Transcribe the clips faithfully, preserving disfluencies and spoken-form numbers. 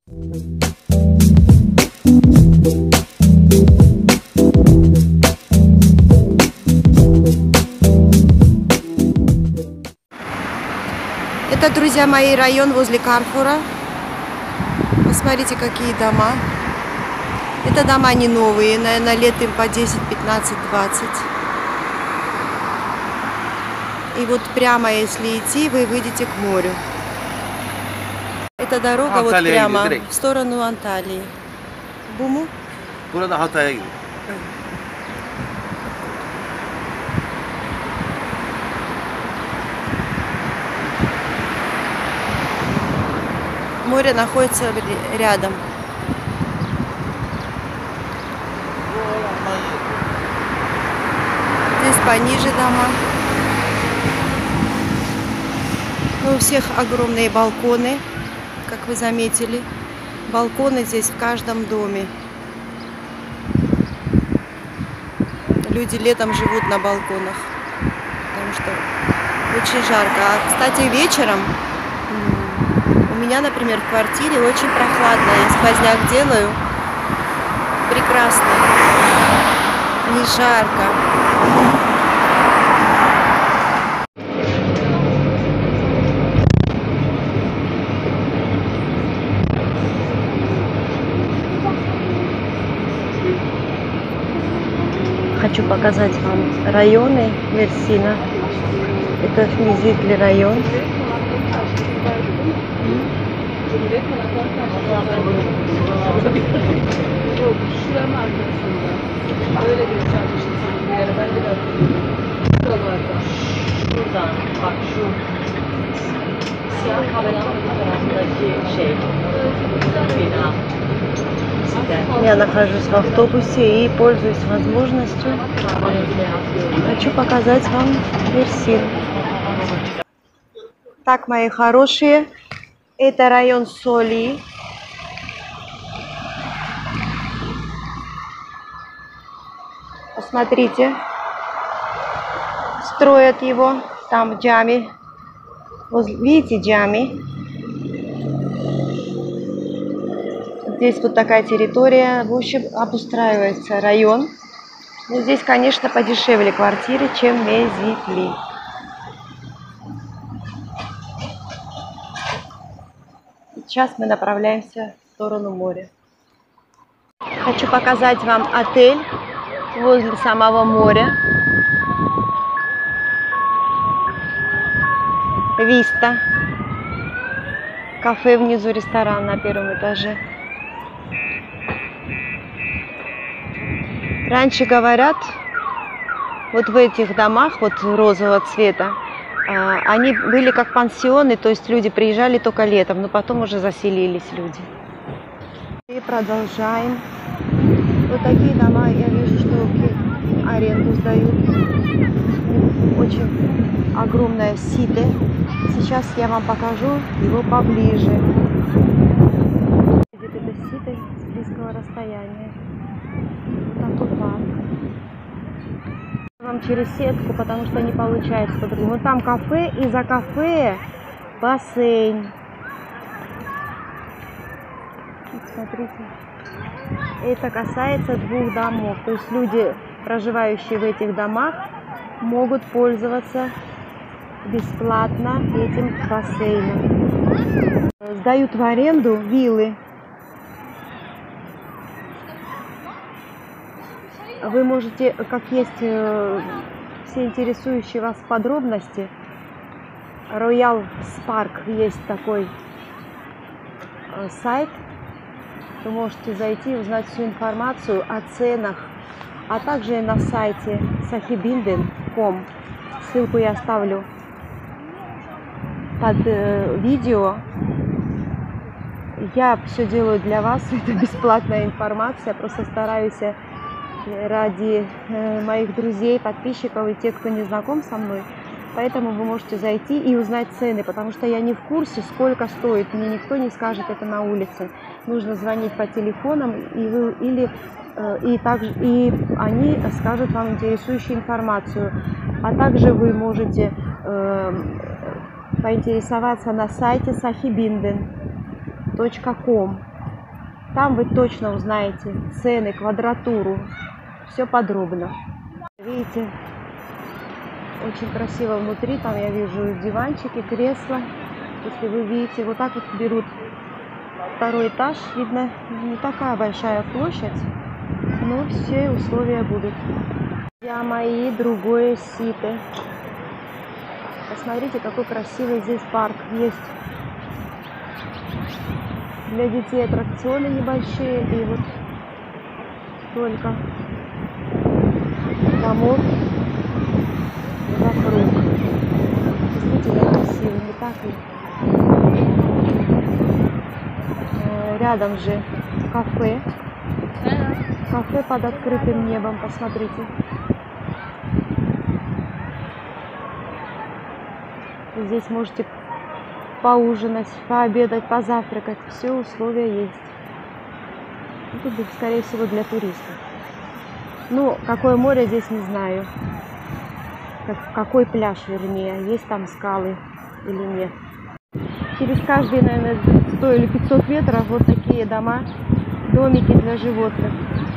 Это, друзья мои, район возле Карфура. Посмотрите, какие дома. Это дома не новые, наверное, лет им по десять, пятнадцать, двадцать. И вот прямо, если идти, вы выйдете к морю. Эта дорога вот прямо в сторону Анталии. Буму? Море находится рядом. Здесь пониже дома. Но у всех огромные балконы, как вы заметили. Балконы здесь в каждом доме. Люди летом живут на балконах, потому что очень жарко. А, кстати, вечером у меня, например, в квартире очень прохладно. Я сквозняк делаю. Прекрасно. Не жарко. Хочу показать вам районы Мерсина. Это Мизитли район. Я нахожусь в автобусе и пользуюсь возможностью. Хочу показать вам Мерсин. Так, мои хорошие, это район Соли. Посмотрите, строят его. Там джами. Видите, джами? Здесь вот такая территория. В общем, обустраивается район. Но здесь, конечно, подешевле квартиры, чем в Мезитли. Сейчас мы направляемся в сторону моря. Хочу показать вам отель возле самого моря. Виста. Кафе внизу, ресторан на первом этаже. Раньше, говорят, вот в этих домах, вот розового цвета, они были как пансионы, то есть люди приезжали только летом, но потом уже заселились люди. И продолжаем. Вот такие дома, я вижу, что аренду сдают. Очень огромная сите. Сейчас я вам покажу его поближе. Видите, это сите с близкого расстояния. Вот такой парк. Вам через сетку, потому что не получается по-другому. Вот там кафе, и за кафе бассейн. Вот смотрите. Это касается двух домов. То есть люди, проживающие в этих домах, могут пользоваться бесплатно этим бассейном. Сдают в аренду виллы. Вы можете, как есть все интересующие вас подробности, Royal Spark есть такой сайт. Вы можете зайти и узнать всю информацию о ценах, а также на сайте сахибинден точка ком. Ссылку я оставлю под э, видео. Я все делаю для вас, это бесплатная информация, просто стараюсь ради э, моих друзей, подписчиков и тех, кто не знаком со мной. Поэтому вы можете зайти и узнать цены, потому что я не в курсе, сколько стоит. Мне никто не скажет это на улице. Нужно звонить по телефонам, и, вы, или, э, и, также, и они скажут вам интересующую информацию. А также вы можете э, поинтересоваться на сайте сахибинден точка ком. Там вы точно узнаете цены, квадратуру, все подробно. Видите, очень красиво внутри, там я вижу диванчики, кресла. Если вы видите, вот так вот берут второй этаж, видно, не такая большая площадь, но все условия будут. Друзья мои, другое сито. Посмотрите, какой красивый здесь парк есть. Для детей аттракционы небольшие, и вот только домов вокруг. Действительно красиво, не так ли? Рядом же кафе. Кафе под открытым небом, посмотрите. Здесь можете поужинать, пообедать, позавтракать. Все условия есть. Тут, скорее всего, для туристов. Ну, какое море здесь, не знаю. Как, какой пляж, вернее. Есть там скалы или нет. Через каждые, наверное, сто или пятьсот метров вот такие дома, домики для животных.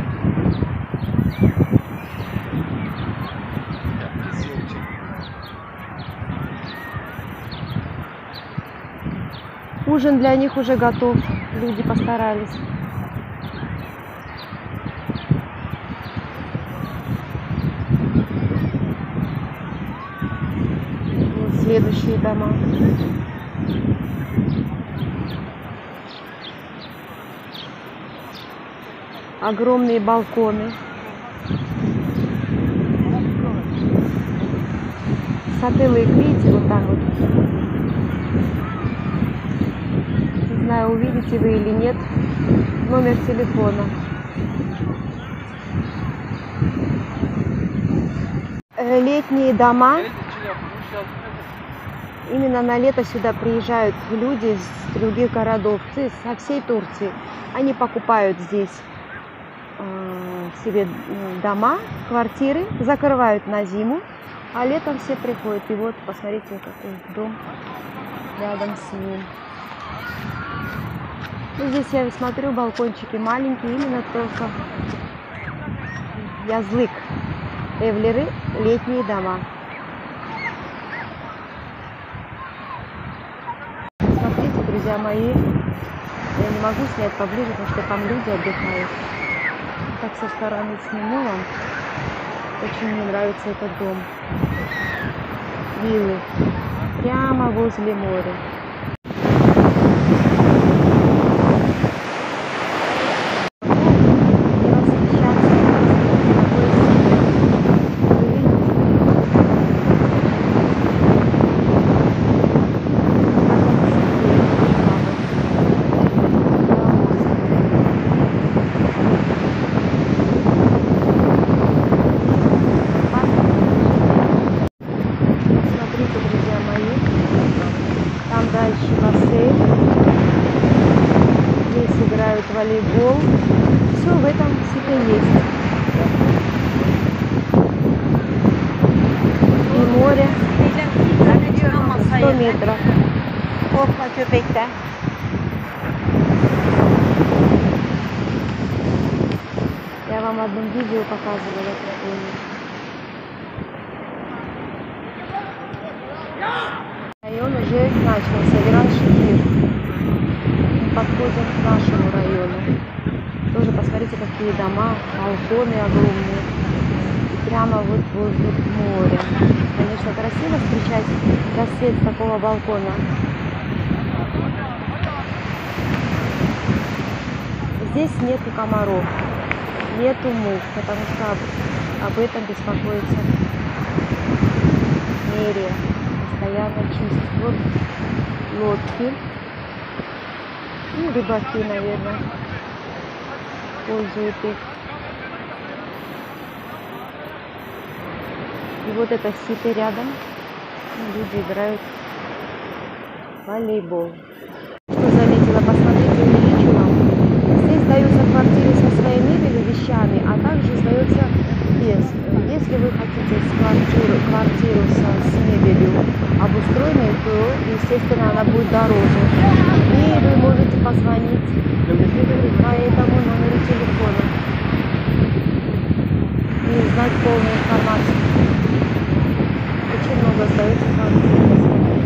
Ужин для них уже готов. Люди постарались. Вот следующие дома. Огромные балконы. Сателлит, видите, вот так вот. Не знаю, увидите вы или нет. Номер телефона. Летние дома. Именно на лето сюда приезжают люди из других городов, со всей Турции. Они покупают здесь э, себе дома, квартиры, закрывают на зиму, а летом все приходят. И вот, посмотрите, какой дом рядом с ним. И здесь я смотрю, балкончики маленькие, именно только язык. Эвлеры, летние дома. Смотрите, друзья мои, я не могу снять поближе, потому что там люди отдыхают. Так со стороны сниму вам. Очень мне нравится этот дом. Виллы. Прямо возле моря. Волейбол. Все в этом сите есть. И море. сто метров. Я вам в одном видео показывала такое. Район уже начался. Вираншир. Подходим к нашему району. Тоже посмотрите, какие дома, балконы огромные. И прямо вот возле моря. Конечно, красиво встречать рассвет с такого балкона. Здесь нету комаров, нету мух, потому что об, об этом беспокоится мэрия. Постоянно чистит. Вот лодки. Ну, рыбаки, наверное, пользуют их. И вот это сито рядом. Люди играют в волейбол. Что заметила, посмотрите, увеличу вам. Здесь сдаются квартиры со своей мебелью, вещами, а также сдается без. Если вы хотите квартиру, квартиру со, с мебелью обустроенной, то, естественно, она будет дороже. И вы можете позвонить по остается с вами смотреть.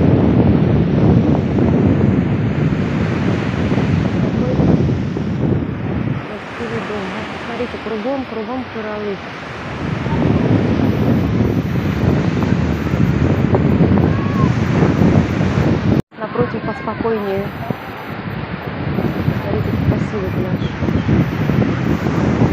Красивый дом. Вот, смотрите, кругом, кругом кораллы. Напротив поспокойнее. Смотрите, как красивый пляж.